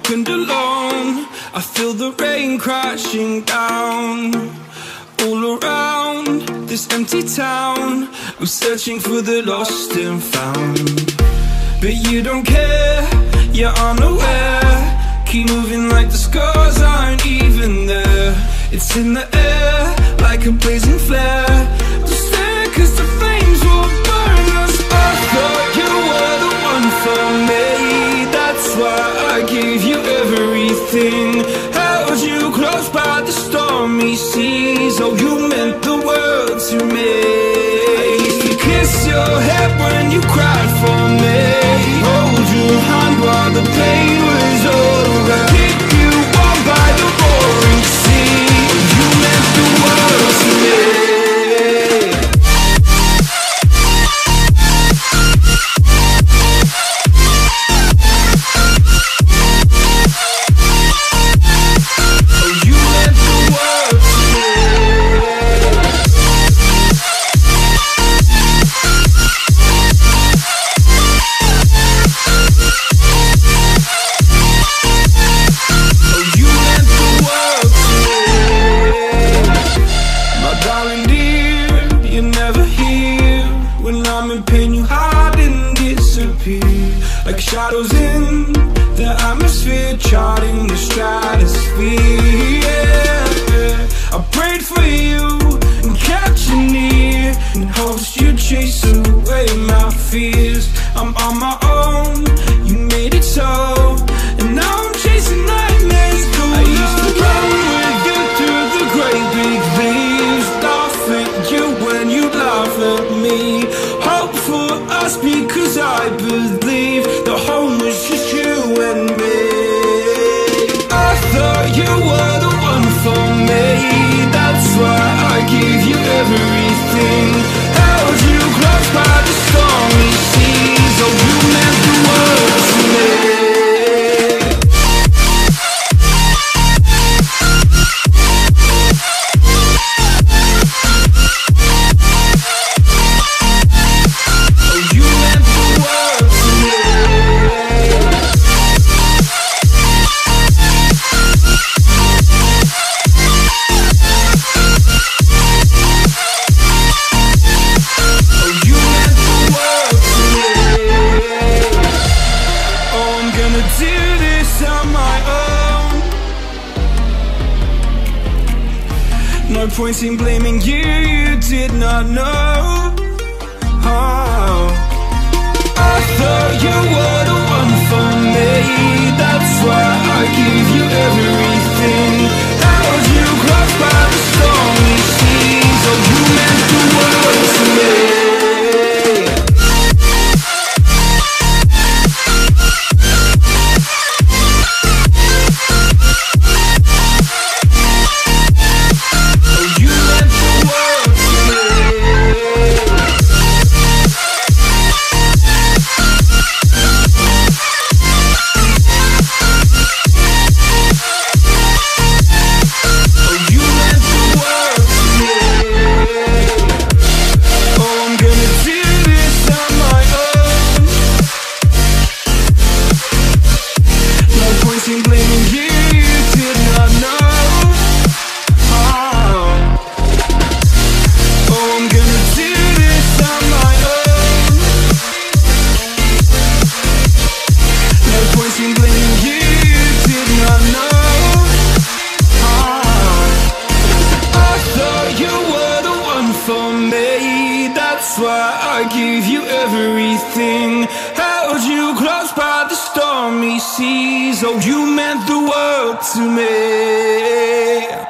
and alone. I feel the rain crashing down all around this empty town. I'm searching for the lost and found, but you don't care, you're unaware. Keep moving like the scars aren't even there. It's in the air like a blazing flare. Don't stare, cause the flames will burn us. I thought you were the one for me. That's why I gave you everything. Held you close by the stormy seas. Oh, you meant the world to me. I used to kiss your head when you cried for me. Hold your hand while the pain was over. Keep you warm by the roaring sea. You meant the world to me. Like shadows in the atmosphere, charting the stratosphere. Yeah. I prayed for you and kept you near, in hopes you'd chase away my fears. I'm on my own, you made it so, and now I'm chasing nightmares. I used to run with you through the great big leaves, laugh at you when you laugh at me. Hope for us because I believe the home was just you and me. I thought you were the one for me. That's why I gave you everything. Held you close by the stormy seas. Oh, you meant the world to me. No point in blaming you, you did not know. Oh, I thought you were the one for me. That's why I gave you everything. Held you close by the stormy seas. Oh, you meant the world to me. That's why I gave you everything. Held you close by the stormy seas. Oh, you meant the world to me.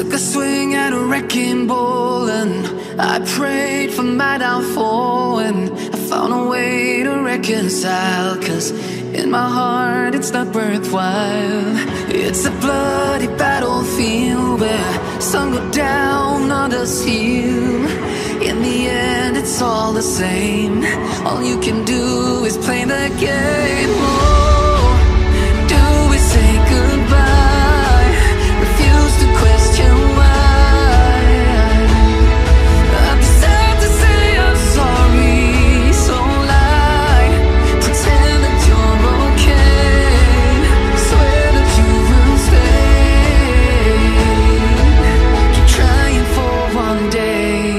Took a swing at a wrecking ball, and I prayed for my downfall, and I found a way to reconcile, 'cause in my heart it's not worthwhile. It's a bloody battlefield where some go down, others heal. In the end it's all the same. All you can do is play the game. Oh, do we say goodbye? Refuse to question why. I'm sad to say I'm sorry, so lie. Pretend that you're okay. Swear that you will stay. Keep trying for one day.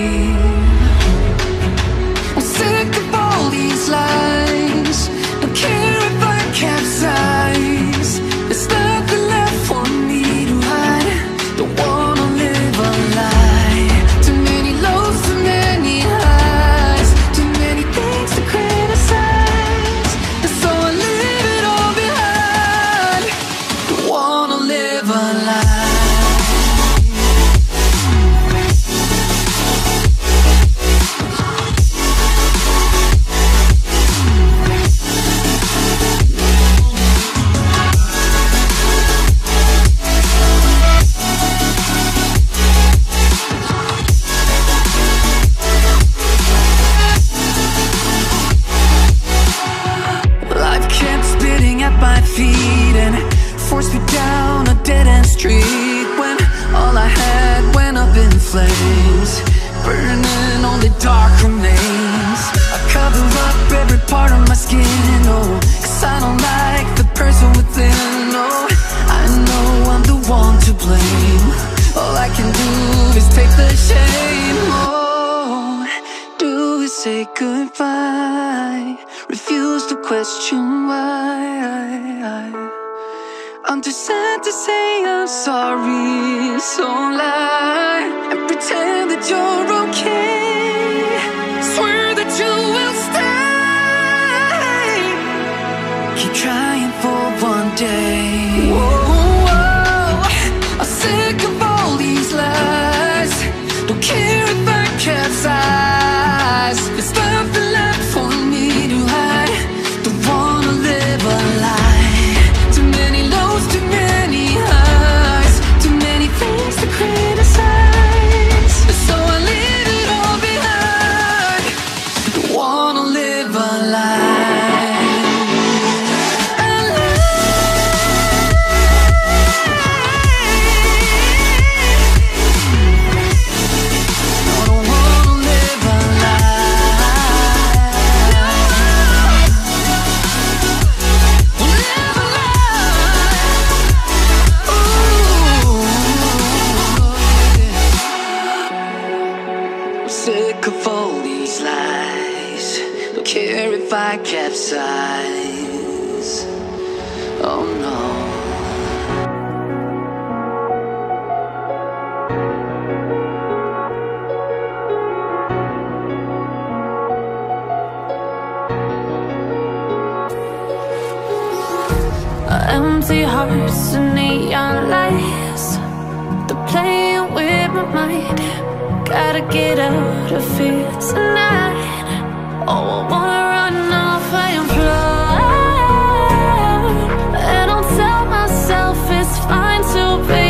I'm sick of all these lies. Don't care if I capsize. There's nothing left for me to hide. Don't wanna live a lie. Too many lows, too many highs. Too many things to criticize. And so I leave it all behind. Don't wanna live a lie. Life kept spitting at my feet and forced me down a dead-end street, when all I had went up in flames, burning only dark remains. I cover up every part of my skin, oh, 'cause I don't like the person within. Oh, I know I'm the one to blame. All I can do is take the shame. Oh, do we say goodbye? Refuse to question why. I'm too sad to say I'm sorry, so lie and pretend that you're okay. Swear that you will stay. Keep trying for one day. Whoa, I'm sick of all these lies. Don't care if I capsize. There's nothing left for me to hide. Don't wanna live a lie. Too many lows, too many highs. Too many things to criticize. So I leave it all behind. Don't wanna live a lie. A lie. No, don't wanna live a lie. Live a lie. Ooh, I'm sick of all these lies. Don't care if I capsize. Oh no. Empty hearts and neon lights, they're playing with my mind. Gotta get out of here tonight. Oh, I wanna run off and fly. And I'll tell myself it's fine to be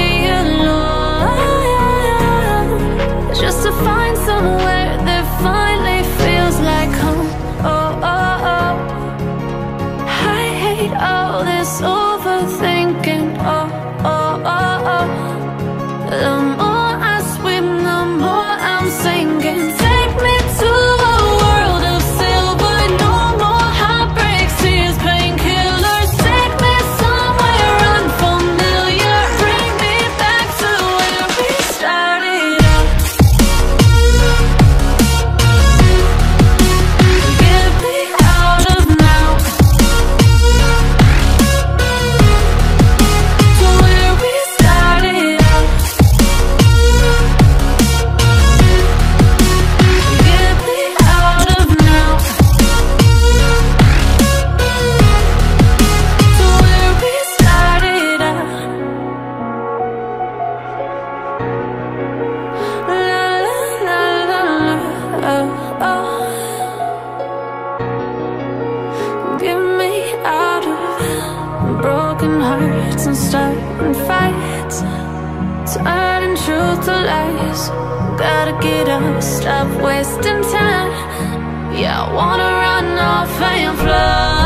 alone, just to find somewhere that finally feels like home. Oh, oh, oh. I hate all this overthinking. Oh, oh, oh, oh. The more I swim, the more I'm sinking. Take me to a world of silver. No more heartbreaks, tears, painkillers. Take me somewhere unfamiliar. Bring me back to where we started out. Get me out of now. To where we started out. Gotta get up, stop wasting time. Yeah, I wanna run off and fly.